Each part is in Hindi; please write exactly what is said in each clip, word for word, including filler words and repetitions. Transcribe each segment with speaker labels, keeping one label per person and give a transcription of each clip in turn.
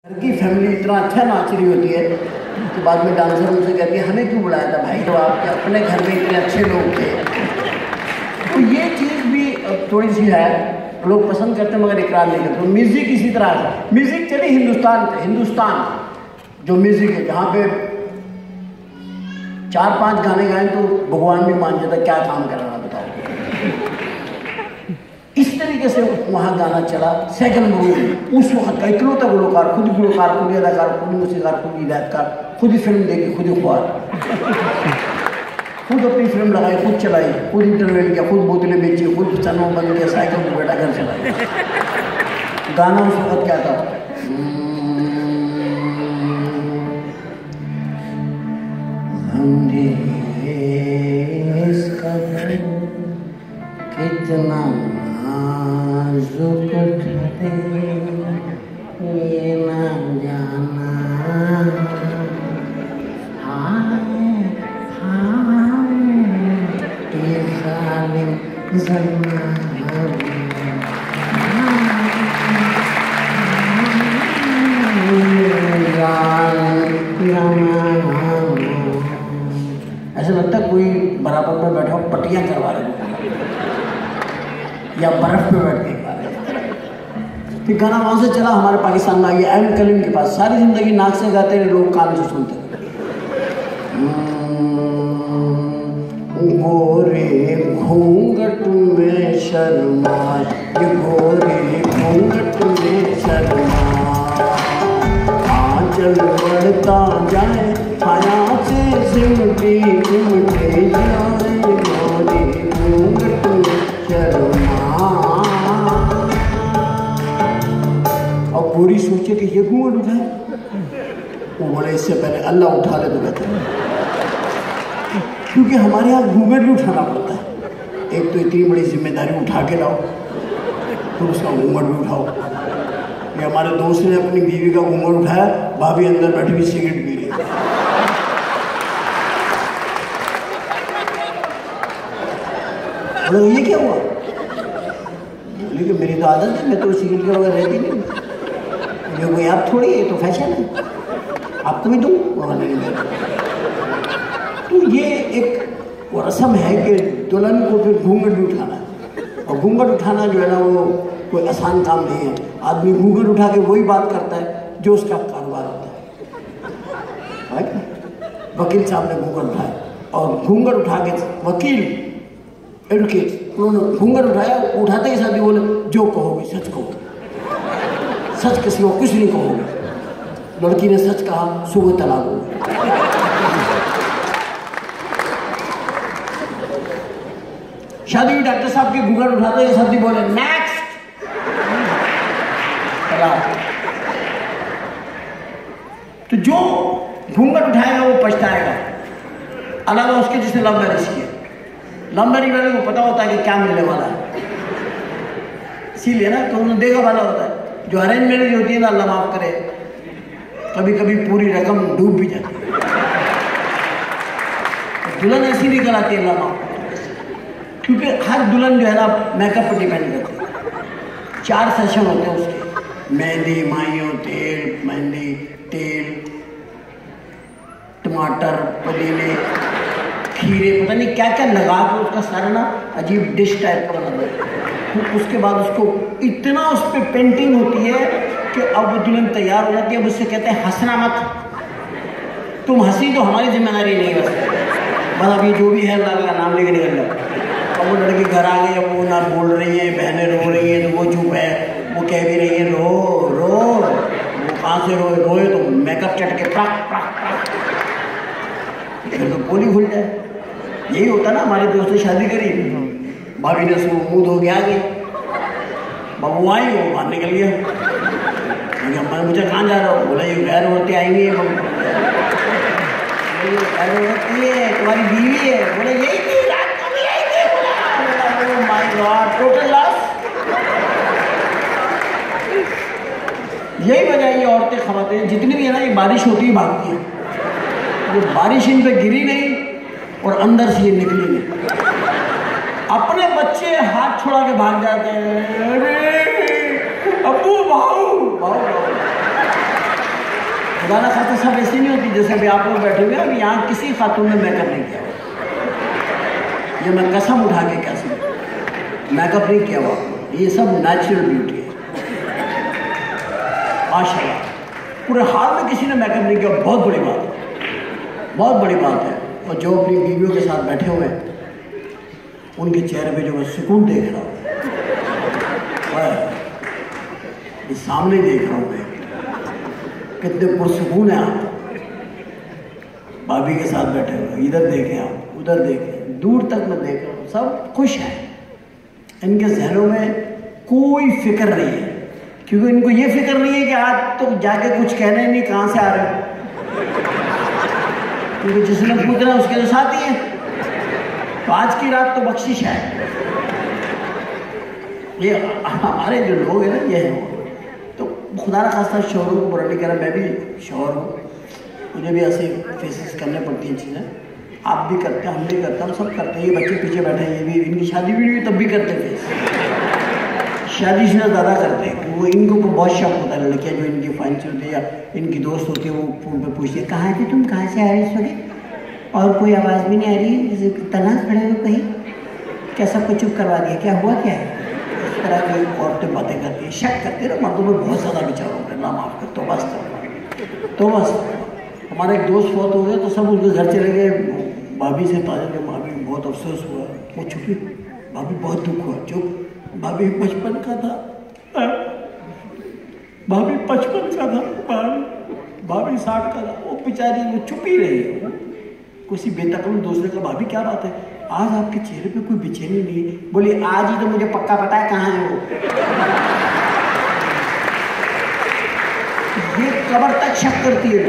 Speaker 1: घर की फैमिली इतना अच्छा नाच रही होती है तो बाद में डांसर उनसे कहती है हमें क्यों बुलाया था भाई, तो आपके अपने घर में इतने अच्छे लोग थे। तो ये चीज़ भी थोड़ी सी है, लोग पसंद करते हैं मगर इकरार नहीं करते। तो म्यूज़िक इसी तरह है, म्यूज़िक चली हिंदुस्तान पे, हिंदुस्तान जो म्यूज़िक है जहाँ पे चार पांच गाने गाएं तो भगवान भी मान जाता, क्या काम कर रहा बताओ। इस तरीके से वहाँ गाना चला। सेकंड मूवी उस वक्त का इकलौता गुलकार, खुद गुलकार, खुद अदाकार, खुद मूसीकार, खुद हिदायतकार, खुद ही फिल्म देखी, खुद ही खुआ, खुद अपनी फिल्म लगाई, खुद चलाई, खुद इंटरव्यू किया, खुद बोतलें बेची, खुद सनों बंद किया, साइकिल पर बैठा घर चलाई। गाना उस वक्त क्या था, कितना नाजुक थे ये ना जाना, हाय हाय ये जालिम ज़माना, ऐसा लगता है कोई बराबर में बैठा हो पट्टियां करवा रहे या बर्फ पे बैठ के गा रहे। फिर गाना वहां से चला हमारे पाकिस्तान में आ गया एम कलीम के पास। सारी जिंदगी नाक से गाते रहे, लोग कान से सुनते। गोरे घूंघट में शर्मा, ये गोरे घूंघट में शर्मा, आंचल बढ़ता जाए छाया से सिमटी सिमटी जाए, गोरे घूंघट में शर्मा। और पूरी सोचे कि ये घूंघट उठाए, वो बोले इससे पहले अल्लाह उठा ले तो बेहतर, क्योंकि हमारे यहाँ घूंघट भी उठाना पड़ता है। एक तो इतनी बड़ी जिम्मेदारी उठा के लाओ, फिर उसका घूंघट भी उठाओ। ये हमारे दोस्त ने अपनी बीवी का घूंघट उठाया, भाभी अंदर बैठी हुई सिगरेट पी रही। बोले ये क्या हुआ? बोले कि मेरी तो आदत है, मैं तो सिगरेट के बगैर रहती नहीं। ये कोई आप थोड़ी, ये तो फैशन है, आपको भी दूँ। तो ये एक वो रस्म है कि दुल्हन को फिर घूंघट भी उठाना है, और घूंघट उठाना जो है ना वो कोई आसान काम नहीं है। आदमी घूंघट उठा के वही बात करता है जो उसका कारोबार होता है। वकील साहब ने घूंघट उठाया, और घूंघट उठा के वकील एडवोकेट उन्होंने घूंघट उठाया, उठाते ही साथ ही बोले जो कहोगे सच कहो, सच किसी को कुछ नहीं कहोगे। लड़की ने सच कहा, सुबह तलाक हो। शादी हुई, डॉक्टर साहब के घूंघट उठाते ही साथ ही बोले नेक्स्ट तलाक। तो जो घूंघट उठाएगा वो पछताएगा, अलावा उसके जिसने लव मैरिज किया। लव मैरिज वाले को पता होता है कि क्या मिलने वाला है, इसीलिए ना तो उन्हें देखा वाला होता है। जो अरेंज मैरिज होती है ना, अल्लाह माफ करे, कभी कभी पूरी रकम डूब भी जाती है। दुल्हन ऐसी निकल आती है, अल्लाह माफ करे, क्योंकि हर दुल्हन जो है ना मेकअप पर डिपेंड करती है। चार सेशन होते हैं उसके, मेहंदी, माइयों, तेल, मेहंदी, तेल, टमाटर, पुदीने, खीरे, पता नहीं क्या क्या लगा के उसका सारा ना अजीब डिश टाइप का बना देते। तो उसके बाद उसको इतना उस पर पेंटिंग होती है कि अब वो दुल्हन तैयार हो जाती है। अब उससे कहते हैं हंसना मत, तुम हंसी तो हमारी जिम्मेदारी नहीं बस बस अब ये जो भी है अल्लाह का नाम लेके निकल जाओ। अब वो लड़की घर आ गई, अब वो ना बोल रही है, बहनें रो रही हैं तो वो चुप है, वो कह भी रही है रो रो, वो कहाँ से रोए रोए तो मेकअप चट के प्रक प्रक, फिर तो बोली भूल जाए। यही होता ना, हमारे दोस्त ने शादी करी, भाभी ने उसको मुँह धो के आ गई, बबू आई, वो बाहर निकल गया। मैं मुझे कहाँ जा रहा हूँ? बोला ये गैर औरतें आएंगी, गैर औरतें है तुम्हारी बीवी है। बोले यही थी रात को भी आई थी। बोला माय गॉड, टोटल लॉस। यही वजह है ये औरतें खवातें जितनी भी है ना, ये बारिश होती है भागती है। ये बारिश इन पे गिरी नहीं और अंदर से ये निकली नहीं, अपने बच्चे हाथ छुड़ा के भाग जाते हैं, अरे अब्बू भाऊ भाऊ भाऊ। खुदा ना खाते सब ऐसी नहीं होती जैसे अभी आप लोग बैठे हुए हैं। अभी यहाँ किसी खातून ने मेकअप नहीं किया, ये मैं कसम उठा के कह सकता, मेकअप नहीं किया हुआ। ये सब नेचुरल ब्यूटी है माशाल्लाह। पूरे हाल में किसी ने मेकअप नहीं किया, बहुत बड़ी बात है, बहुत बड़ी बात है। और जो अपनी बीवियों के साथ बैठे हुए हैं उनके चेहरे पे जो मैं सुकून देख रहा हूँ, ये सामने देख रहा हूँ मैं, कितने पुरसुकून है आप। भाभी के साथ बैठे हुए, इधर देखें आप, उधर देखें, दूर तक मैं देख रहा हूँ, सब खुश हैं। इनके जहनों में कोई फिक्र नहीं है, क्योंकि इनको ये फिक्र नहीं है कि आज तो जाके कुछ कहना ही नहीं कहाँ से आ रहे हो, क्योंकि जिसने पूछना उसके तो साथ ही है। तो आज की रात तो बख्शिश है। ये हमारे जो लोग हैं ना, ये हैं। तो खुदा ना खास्ता शोहरों को बुरा नहीं कह रहा, मैं भी शोहर हूँ, मुझे भी ऐसे फेसेस करने पड़ती हैं चीज़ें। आप भी करते हैं, हम भी करते हैं, हम सब करते हैं। ये बच्चे पीछे बैठे हैं, ये भी, इनकी शादी भी हुई तब भी करते हैं फेस। शादी से ज़्यादा करते हैं, वो इनको को बहुत शौक होता है। लड़कियाँ जो इनकी फ्रेंड्स होती है या इनकी दोस्त होती है, वो फ़ोन पे पूछती है कहाँ थे तुम, कहाँ से आ रही इस वक्त, और कोई आवाज़ भी नहीं आ रही है, तना खड़े हो कहीं, क्या सबको चुप करवा दिया, क्या हुआ क्या है। इस तरह की औरतें बातें करती है, शक करती है ना मर्दों में बहुत ज़्यादा विचारों में, ना माफ़ कर, तो बस तो बस हमारे एक दोस्त बहुत हो गए तो सब उनके घर चले गए। भाभी से ताजा के भाभी बहुत अफसोस हुआ, वो चुपी, भाभी बहुत दुख हुआ, चुप, भाभी बचपन का था, भाभी पचपन का था, भाभी भाभी साठ का था, वो बेचारी वो चुप ही रही। किसी बेतकलीफ दूसरे का, भाभी क्या बात है, आज आपके चेहरे पे कोई बेचैनी नहीं है। बोली आज ही तो मुझे पक्का पता है कहाँ है वो। ये कबर तक शक करती है।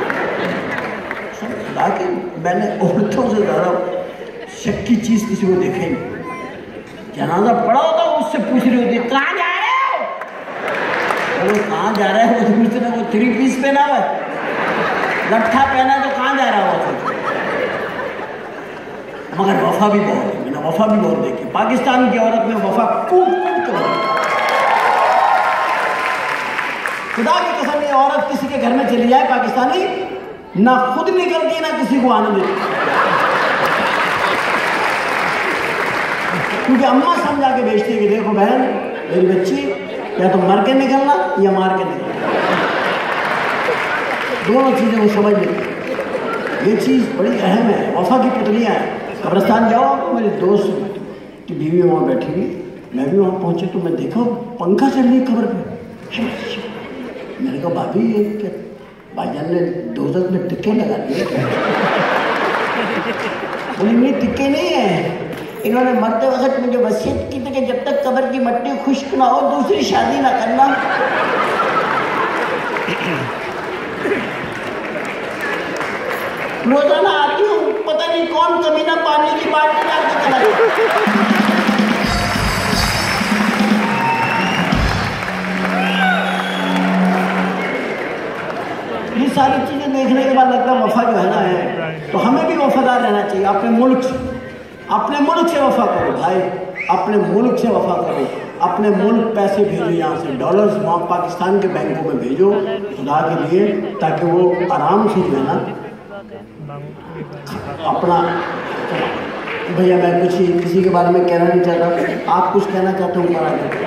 Speaker 1: खुदा की मैंने औरतों से ज़्यादा शक की चीज़ किसी को देखे नहीं। जनाजा पड़ा होता उससे पूछ रही होती है कहाँ जा रहे हो, वो कहाँ जा रहा है, वो पूछते ना, वो थ्री पीस पहना हुआ है, लट्ठा पहना तो कहाँ जा रहा हो। मगर वफा भी बहुत है, मैंने वफा भी बहुत देखी। पाकिस्तान की औरत में वफा कूद कूद कर, खुदा की कसम, ये औरत किसी के घर में चली जाए पाकिस्तानी, ना खुद निकलती ना किसी को आने देती, क्योंकि अम्मा समझा के भेजती है कि देखो बहन मेरी बच्ची, या तो मर के निकलना या मार के निकलना, दोनों चीजें वो समझ लेती। ये चीज बड़ी अहम है, वफा की पुतलियां हैं। कब्रिस्तान जाओ तो मेरे दोस्त की बीवी वहाँ बैठी हुई, मैं भी वहाँ पहुँचे तो मैं देखा पंखा चल रही कब्र पे। मैंने कहा भाभी ये क्या, भाईजान ने दोजख में टिक्के लगा दिए। बोली नहीं टिक्के नहीं है, इन्होंने मरते वक्त मुझे वसीयत की थी कि जब तक कब्र की मट्टी खुश्क ना हो दूसरी शादी ना करना। रोजाना आती हूँ, पता नहीं कौन कमीना पानी की बाल्टी डाल के चला गया। ये सारी चीजें देखने के बाद लगता है वफा जो है ना है, तो हमें भी वफादार रहना चाहिए अपने मुल्क से। अपने मुल्क से वफा करो भाई, अपने मुल्क से वफा करो। अपने मुल्क पैसे भेजो यहाँ से, डॉलर्स वहाँ पाकिस्तान के बैंकों में भेजो खुदा के लिए, ताकि वो आराम से जो है ना अपना। भैया मैं कुछ किसी के बारे में कहना नहीं चाहता, आप कुछ कहना चाहते हो ऊपर आगे।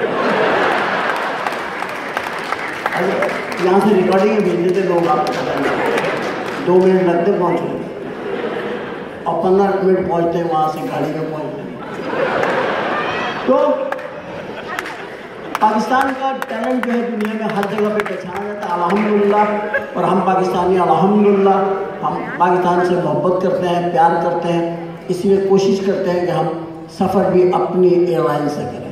Speaker 1: यहाँ से रिकॉर्डिंग भेज देते लोग, आपको पता नहीं, दो मिनट लगते पहुँचने और पंद्रह मिनट पहुँचते हैं वहाँ से गाड़ी में पहुँचते। तो पाकिस्तान का टैलेंट जो है दुनिया में हर जगह पे पहचाना जाता है अल्हम्दुलिल्लाह। और हम पाकिस्तानी अल्हम्दुलिल्लाह हम पाकिस्तान से मोहब्बत करते हैं, प्यार करते हैं, इसलिए कोशिश करते हैं कि हम सफ़र भी अपनी एयरलाइन से करें।